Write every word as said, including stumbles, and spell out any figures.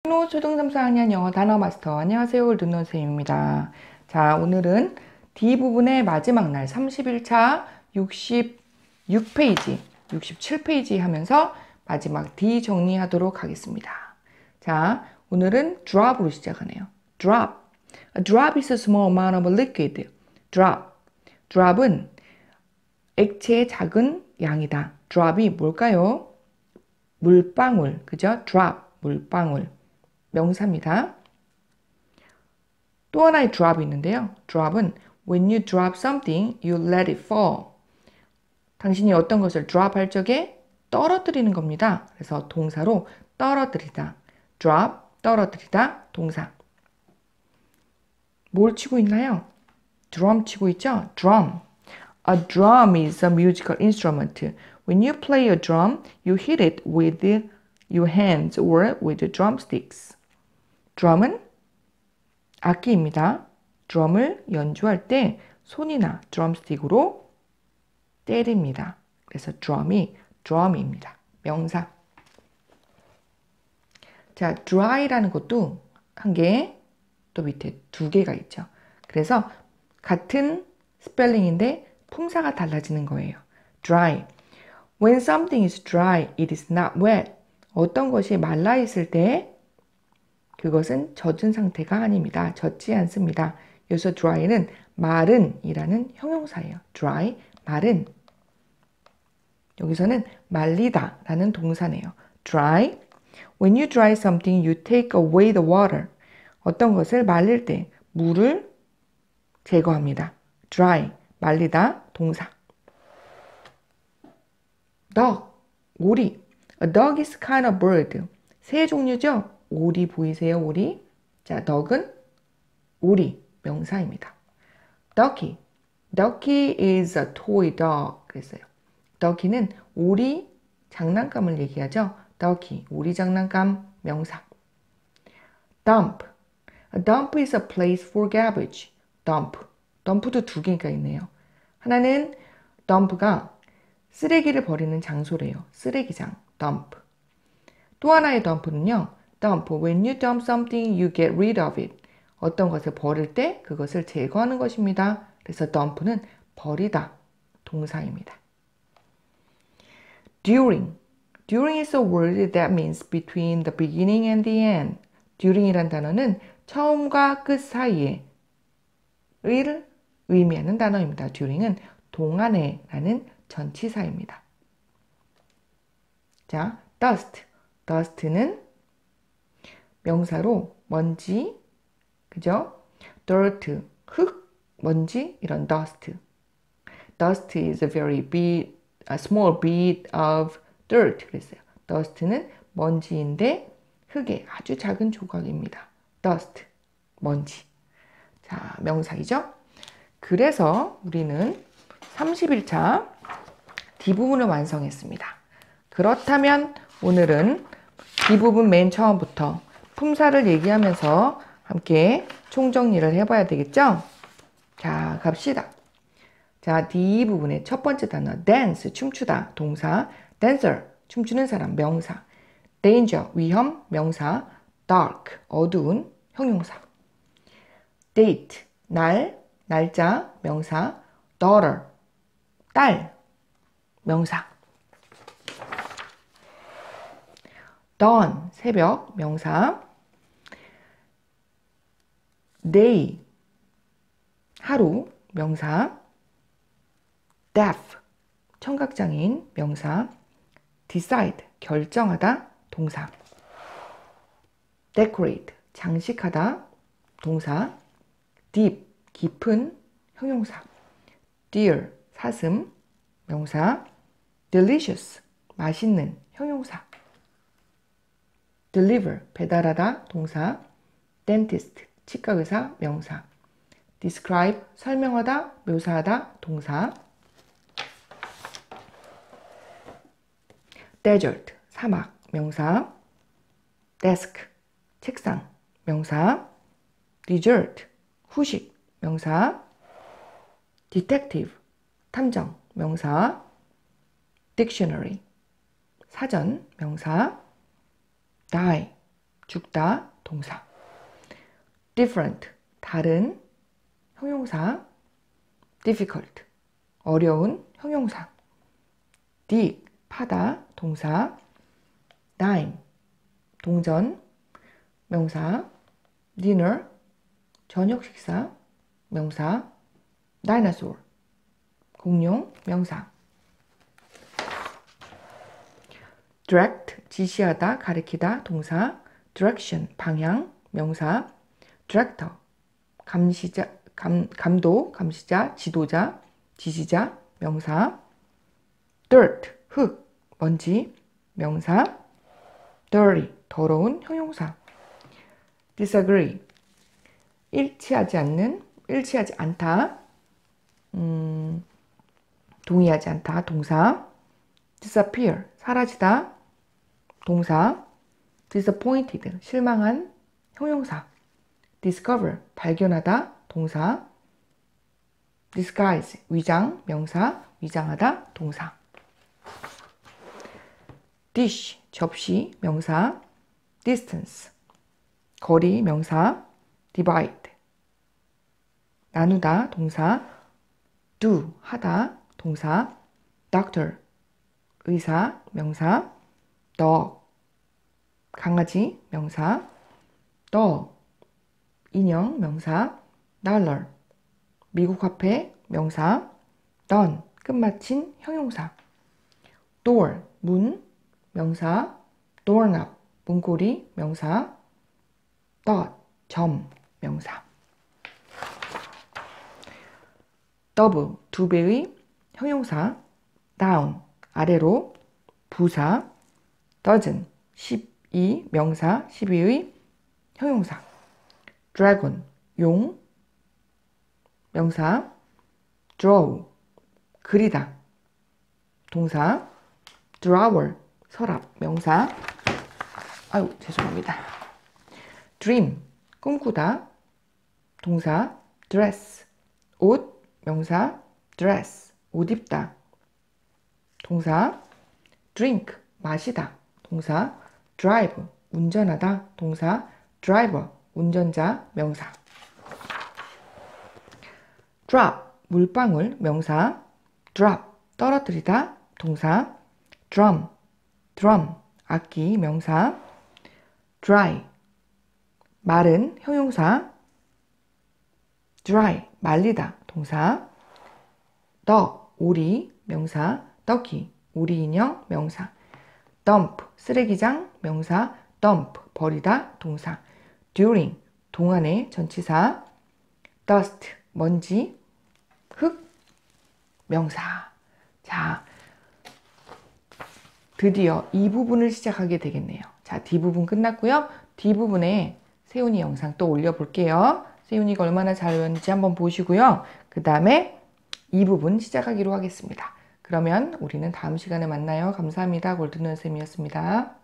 로 초등 삼, 사 학년 영어 단어 마스터. 안녕하세요. 골든노 선생님입니다. 자, 오늘은 D 부분의 마지막 날 삼십일 차 육십육 페이지, 육십칠 페이지 하면서 마지막 D 정리하도록 하겠습니다. 자, 오늘은 drop으로 시작하네요. drop. A drop is a small amount of liquid. drop. drop은 액체의 작은 양이다. drop이 뭘까요? 물방울. 그죠? drop. 물방울. 명사입니다. 또 하나의 drop이 있는데요. drop은 when you drop something, you let it fall. 당신이 어떤 것을 drop 할 적에 떨어뜨리는 겁니다. 그래서 동사로 떨어뜨리다. drop, 떨어뜨리다, 동사. 뭘 치고 있나요? drum 치고 있죠? drum. A drum is a musical instrument. When you play a drum, you hit it with your hands or with drumsticks. 드럼은 악기입니다. 드럼을 연주할 때 손이나 드럼스틱으로 때립니다. 그래서 드럼이 드럼입니다. 명사. 자, dry라는 것도 한 개, 또 밑에 두 개가 있죠. 그래서 같은 스펠링인데 품사가 달라지는 거예요. dry. When something is dry, it is not wet. 어떤 것이 말라 있을 때 그것은 젖은 상태가 아닙니다. 젖지 않습니다. 여기서 dry는 마른 이라는 형용사예요. dry, 마른. 여기서는 말리다 라는 동사네요. dry. When you dry something, you take away the water. 어떤 것을 말릴 때 물을 제거합니다. dry, 말리다, 동사. dog, 오리. A dog is kind of bird. 새 종류죠? 오리 보이세요? 오리. 자, dog은 오리, 명사입니다. ducky. ducky is a toy dog. 그랬어요. ducky는 오리 장난감을 얘기하죠. ducky, 오리 장난감, 명사. dump. A dump is a place for garbage. dump. dump도 두 개가 있네요. 하나는 dump가 쓰레기를 버리는 장소래요. 쓰레기장, dump. 또 하나의 dump는요. dump. When you dump something, you get rid of it. 어떤 것을 버릴 때 그것을 제거하는 것입니다. 그래서 dump는 버리다, 동사입니다. during. during is a word that means between the beginning and the end. during이란 단어는 처음과 끝 사이에 를 의미하는 단어입니다. during은 동안에 라는 전치사입니다. 자, dust. dust는 명사로 먼지, 그죠? dirt, 흙, 먼지, 이런 dust. dust is a very bit, a small bit of dirt. 그랬어요. dust는 먼지인데 흙의 아주 작은 조각입니다. dust, 먼지. 자, 명사이죠? 그래서 우리는 삼십일 차 D부분을 완성했습니다. 그렇다면 오늘은 D부분 맨 처음부터 품사를 얘기하면서 함께 총정리를 해봐야 되겠죠? 자, 갑시다. 자, D 부분의 첫 번째 단어 dance, 춤추다, 동사. dancer, 춤추는 사람, 명사. danger, 위험, 명사. dark, 어두운, 형용사. date, 날, 날짜, 명사. daughter, 딸, 명사. dawn, 새벽, 명사. day, 하루, 명사. deaf, 청각장애인, 명사. decide, 결정하다, 동사. decorate, 장식하다, 동사. deep, 깊은, 형용사. deer, 사슴, 명사. delicious, 맛있는, 형용사. deliver, 배달하다, 동사. dentist, 치과의사, 명사. describe, 설명하다, 묘사하다, 동사. desert, 사막, 명사. desk, 책상, 명사. dessert, 후식, 명사. detective, 탐정, 명사. dictionary, 사전, 명사. die, 죽다, 동사. different, 다른, 형용사. difficult, 어려운, 형용사. dig, 파다, 동사. dine, 동전, 명사. dinner, 저녁 식사, 명사. dinosaur, 공룡, 명사. direct, 지시하다, 가리키다, 동사. direction, 방향, 명사. director, 감시자, 감, 감독, 감시자, 지도자, 지시자, 명사. dirt, 흙, 먼지, 명사. dirty, 더러운, 형용사. disagree, 일치하지 않는, 일치하지 않다, 음, 동의하지 않다, 동사. disappear, 사라지다, 동사. disappointed, 실망한, 형용사. discover, 발견하다, 동사. disguise, 위장, 명사. 위장하다, 동사. dish, 접시, 명사. distance, 거리, 명사. divide, 나누다, 동사. do, 하다, 동사. doctor, 의사, 명사. dog, 강아지, 명사. doll, 인형, 명사. dollar, 미국 화폐, 명사. done, 끝마친, 형용사. door, 문, 명사. doorknob, 문고리, 명사. dot, 점, 명사. double, 두 배의, 형용사. down, 아래로, 부사. dozen, 십이, 명사. 십이의, 형용사. dragon, 용, 명사. draw, 그리다, 동사. drawer, 서랍, 명사. 아유, 죄송합니다. dream, 꿈꾸다, 동사. dress, 옷, 명사. dress, 옷 입다, 동사. drink, 마시다, 동사. drive, 운전하다, 동사. driver, 운전자, 명사. drop, 물방울, 명사. drop, 떨어뜨리다, 동사. drum, drum, 악기, 명사. dry, 마른, 형용사. dry, 말리다, 동사. dog, 오리, 명사. ducky, 오리 인형, 명사. dump, 쓰레기장, 명사. dump, 버리다, 동사. during, 동안의 전치사. dust, 먼지, 흙, 명사. 자, 드디어 이 부분을 시작하게 되겠네요. 자, D부분 끝났고요. D부분에 세훈이 영상 또 올려볼게요. 세훈이가 얼마나 잘 외웠는지 한번 보시고요. 그 다음에 이 부분 시작하기로 하겠습니다. 그러면 우리는 다음 시간에 만나요. 감사합니다. 골든언 쌤이었습니다.